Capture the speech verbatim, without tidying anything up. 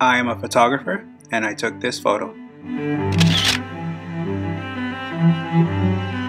I am a photographer and I took this photo.